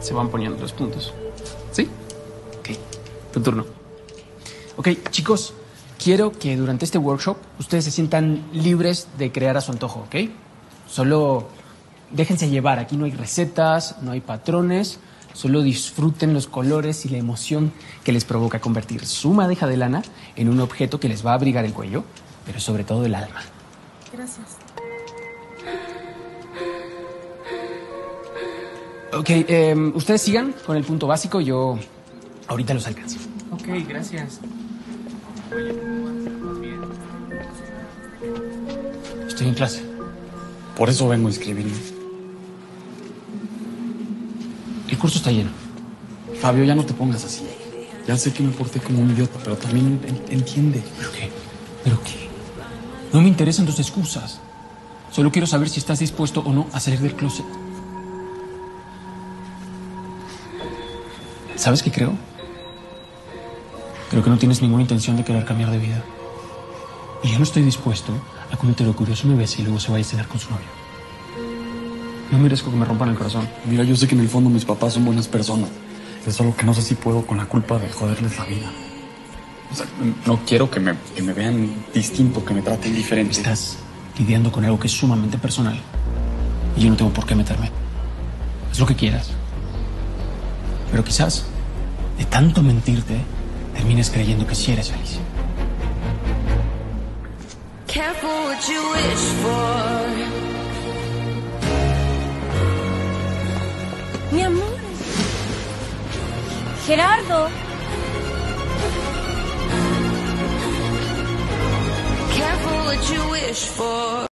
se van poniendo los puntos. ¿Sí? Ok, tu turno. Ok, chicos, quiero que durante este workshop ustedes se sientan libres de crear a su antojo, ¿ok? Solo déjense llevar. Aquí no hay recetas, no hay patrones. Solo disfruten los colores y la emoción que les provoca convertir su madeja de lana en un objeto que les va a abrigar el cuello, pero sobre todo el alma. Gracias. Ok, ustedes sigan con el punto básico. Yo ahorita los alcanzo. Ok, gracias. Estoy en clase. Por eso vengo a inscribirme. El curso está lleno. Fabio, ya no te pongas así. Ya sé que me porté como un idiota, pero también entiende. ¿Pero qué? ¿Pero qué? No me interesan tus excusas. Solo quiero saber si estás dispuesto o no a salir del closet. ¿Sabes qué creo? Creo que no tienes ninguna intención de querer cambiar de vida. Y yo no estoy dispuesto a que un hetero curioso me bese y luego se vaya a cenar con su novio. No merezco que me rompan el corazón. Mira, yo sé que en el fondo mis papás son buenas personas. Es solo que no sé si puedo con la culpa de joderles la vida. O sea, no quiero que me vean distinto, que me traten diferente. Estás lidiando con algo que es sumamente personal. Y yo no tengo por qué meterme. Haz lo que quieras. Pero quizás, de tanto mentirte, termines creyendo que sí eres feliz. Careful what you wish for. Mi amor. Gerardo. Careful what you wish for.